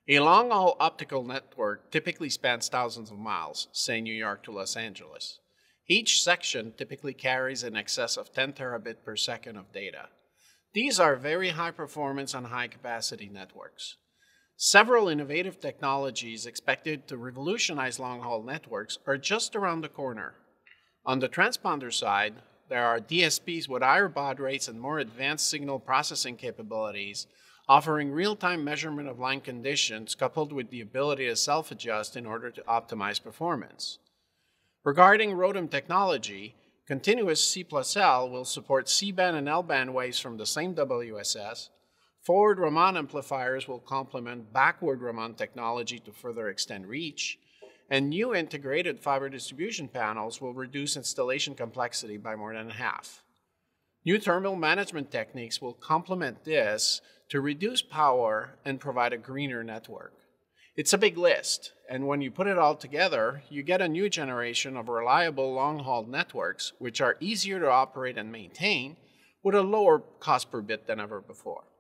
A long-haul optical network typically spans thousands of miles, say New York to Los Angeles. Each section typically carries in excess of 10 terabit per second of data. These are very high performance and high capacity networks. Several innovative technologies expected to revolutionize long-haul networks are just around the corner. On the transponder side, there are DSPs with higher baud rates and more advanced signal processing capabilities, offering real-time measurement of line conditions coupled with the ability to self-adjust in order to optimize performance. Regarding ROADM technology, continuous C+L will support C-band and L-band waves from the same WSS. Forward Raman amplifiers will complement backward Raman technology to further extend reach, and new integrated fiber distribution panels will reduce installation complexity by more than half. New thermal management techniques will complement this to reduce power and provide a greener network. It's a big list, and when you put it all together, you get a new generation of reliable long-haul networks which are easier to operate and maintain with a lower cost per bit than ever before.